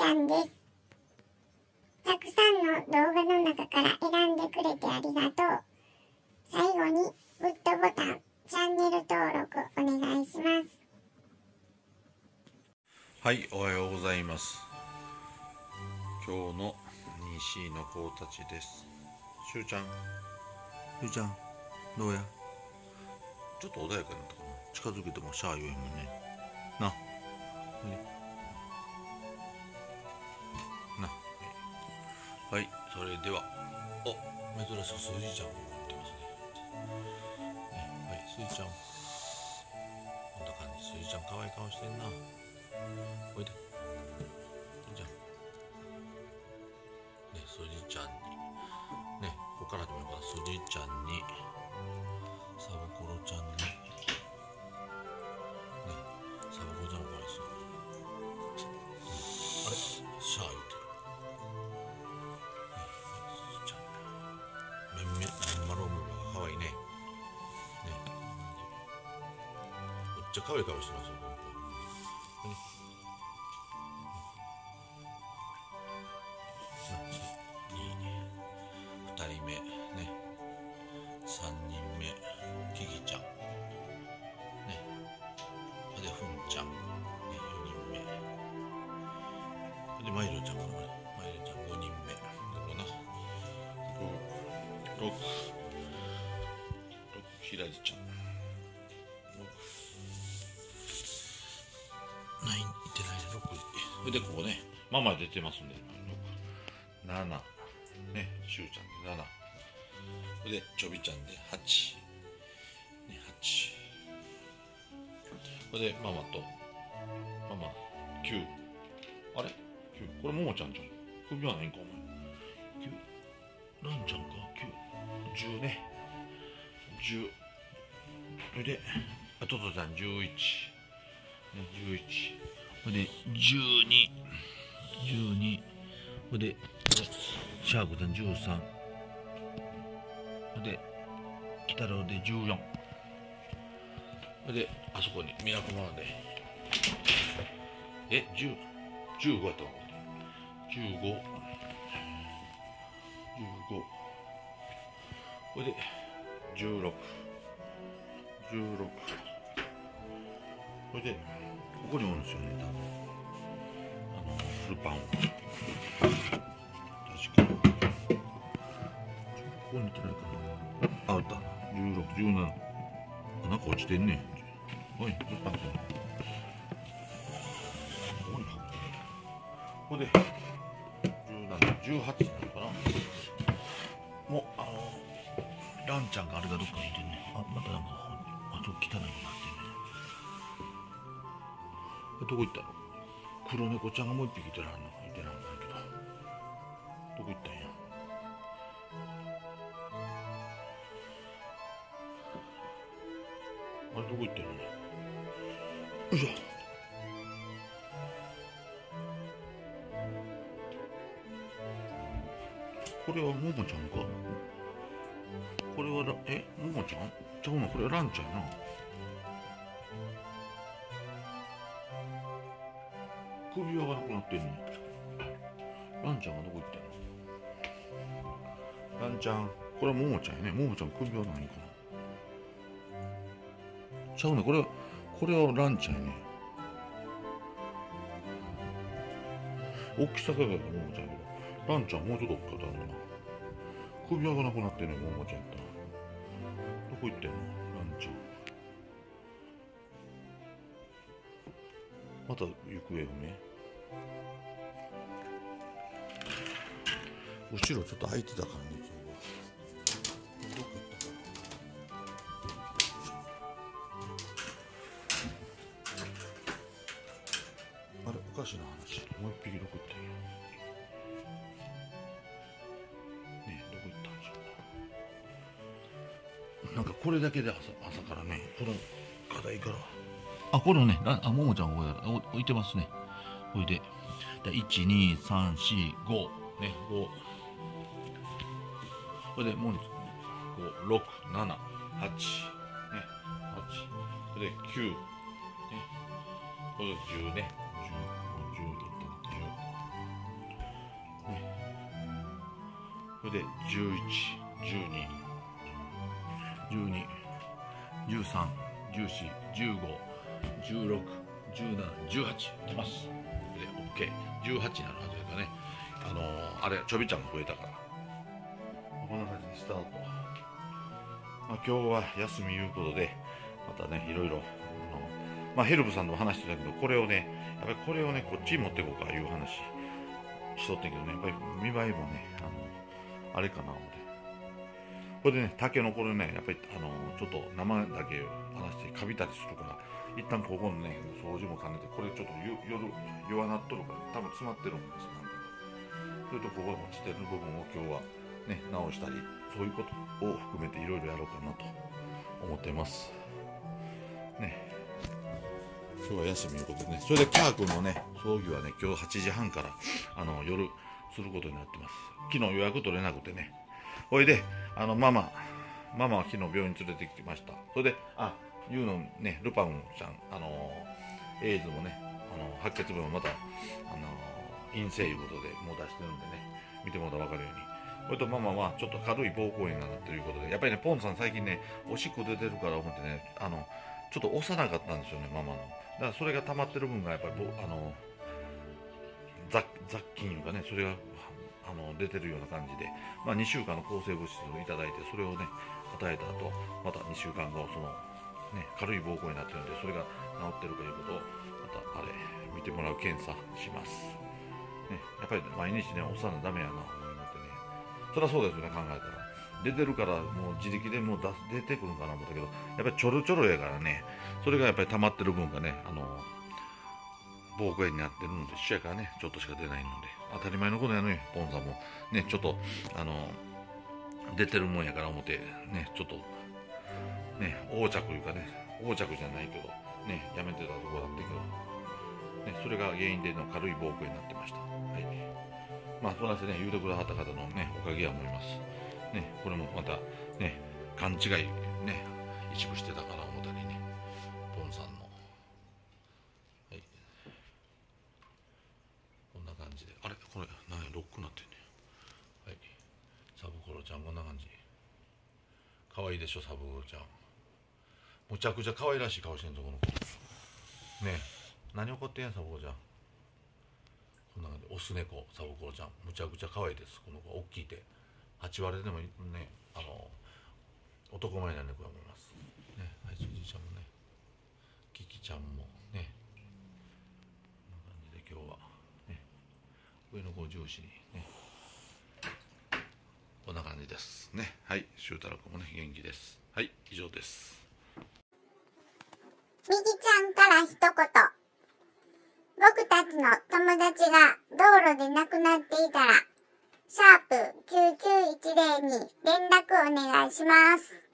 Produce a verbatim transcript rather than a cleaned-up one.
ゃんです。たくさんの動画の中から選んでくれてありがとう。最後にグッドボタン、チャンネル登録お願いします。 はい、おはようございます。今日の にシー の子たちです。しゅうちゃん、しゅうちゃん、どうや？ちょっと穏やかになったかな。近づけてもシャー言えへんもんね。な、な、はい、それでは、お、珍しくスイちゃんも持ってますね。ね、はい、スイちゃん、こんな感じ。スイちゃん可愛い顔してんな。おいで。じゃん。ね、スイちゃんに、ね、ここから始めます。スイちゃんに、サブコロちゃんに、ね、サブコロちゃんの顔ですよ。あれ、シャー言うてる。めんめん、まんまろうむがかわいいね。ね。めっちゃかわいい顔してますよ、この子。ね。いいね。ふたりめ、ね。さんにんめ、キキちゃん。ね。で、ふんちゃん。ね、よにんめ。で、まいろちゃんかな、これ。まいろちゃんごにんめ。どこな。ろく、ろく、ひらりちゃん。ない、いってないね、ろく。それで、ここね、ママ出てますんで、ろく、なな、ね、しゅうちゃんでなな。それで、ちょびちゃんではち。ね、はち。それで、ママと、ママ、きゅう。あれ ?きゅう。これ、ももちゃんじゃん。首はないんか、お前。きゅう。なんちゃんか、きゅう。じゅうね。じゅう。それで、あととちゃんじゅういち。ね、じゅういち。それで、じゅうに。じゅうに。それで、シャークちゃんじゅうさん。それで、鬼太郎でじゅうよん。それで、あそこにミラクマンで。え、じゅう、じゅうごやったの？じゅうご。じゅうご。これで、じゅうろく。じゅうろく。これで、ここにおるんですよね、多分。あの、フルパンを。確かに。ここに来てないかな。あ、あった。じゅうろく、じゅうなな。あ、なんか落ちてんね。おい、フルパンくん。ここに書く。ここで、じゅうなな、じゅうはちなのかな。もう、あの、ランちゃんがあれがどっかにいてんね。あ、またなんか、あと汚いのになってんね。どこ行ったの？黒猫ちゃんがもう一匹いてらんのいてらんないけど。どこ行ったんや。あれどこ行ってるのね。よいしょ。これはももちゃんか。これはラ、え、ももちゃんちゃうの、これランちゃんやな。首輪がなくなってんね。ランちゃんがどこ行ってんの？ランちゃん、これはももちゃんやね。ももちゃん首輪ないかな。ちゃうね、これは、これはランちゃんやね。大きさがやからももちゃんやけど、ランちゃんもうちょっと大きかったのかな。首輪がなくなってんね、ももちゃんやったら。どこ行ってんの？ランちゃん。また行方不明。後ろちょっと空いてたからね、今日は。どこ行ったかな。あれ、おかしな話。もう一匹どこ行ったんや。ねえ、どこ行ったんでしょうか。なんかこれだけで朝、朝からね、この課題から。あ、これね、あ、ももちゃんここ置いてますね。これで、いち、に、さん、よん、ご。ね、ご。これで、もう、ご、ろく、なな、はち。ね、はち。これで、きゅう。ね、これでじゅうね。じゅう、じゅう、じゅう。 それでじゅういち、じゅうに、じゅうに、じゅうさん、じゅうよん、じゅうご、じゅうろく、じゅうなな、じゅうはち出ます。で OK、 じゅうはちになるはずですかね。あのー、あれちょびちゃんが増えたから、こんな感じでスタート。まあ、今日は休みいうことでまたねいろいろ、あのまあ、ヘルプさんとも話してたけど、これをねやっぱりこれをねこっちに持っていこうかいう話しとってんけどね、やっぱり見栄えもねあのあれかな思って、これでねタケノコでねやっぱりあのちょっと生だけ離してかびたりするから、一旦ここのね掃除も兼ねて、これちょっと夜弱なっとるから多分詰まってるんですなんか、それとここ落ちてる部分を今日はね直したり、そういうことを含めていろいろやろうかなと思っていますね。今日は休みいうことでね、それでキャー君のね葬儀はね今日はちじはんからあの夜することになってます。昨日予約取れなくてね、ほいであのママママは昨日病院連れてきました。それであユウのねルパンちゃん、あのエイズもねあの白血病もまたあの陰性いうことでもう出してるんでね、見てもらったら分かるように、それとママはちょっと軽い膀胱炎になってるいうことで、やっぱりねポンさん最近ねおしっこ出てるから思ってね、あのちょっと押さなかったんですよねママの。だからそれが溜まってる分がやっぱりあの雑雑菌いうかね、それがあの出てるような感じで、まあ、にしゅうかんの抗生物質をいただいて、それをね与えた後またにしゅうかんごその、ね、軽い膀胱になってるんで、それが治ってるかいうことをまたあれ見てもらう検査します、ね、やっぱり毎日ね押さなダメやなと思ってね、そりゃそうですよね考えたら。出てるからもう自力でもう出出てくるんかな思ったけど、やっぱりちょろちょろやからね、それがやっぱり溜まってる分がねあの膀胱炎になってるので一緒やからねちょっとしか出ないので当たり前のことやのに、ポンさんもねちょっとあの出てるもんやから思ってねちょっとね横着いうかね、横着じゃないけどねやめてたところだったけど、ね、それが原因での軽い膀胱炎になってました。はい、まあそんなしてね言うてくださった方のねおかげや思いますね。これもまたね勘違いね一部してたから思ったりね、ポンさんのはいこんな感じで、あれこれ何やロックなってんね。はい、サブコロちゃんこんな感じ、可愛いでしょサブコロちゃん、むちゃくちゃ可愛らしい顔してんぞこの子ねえ、何怒ってんやサブコロちゃん。こんな感じでオス猫サブコロちゃんむちゃくちゃ可愛いです。この子大きい手はち割れでもねあの男前な猫や思いますね。はい、辻ちゃんもね、キキちゃんもね、こんな感じで今日はね上の子を重視にねこんな感じですね。はい、しゅうたろうくんもね元気です。はい、以上です。 みぎちゃんから一言。僕たちの友達が道路で亡くなっていたら、シャープきゅうきゅういちゼロに連絡お願いします。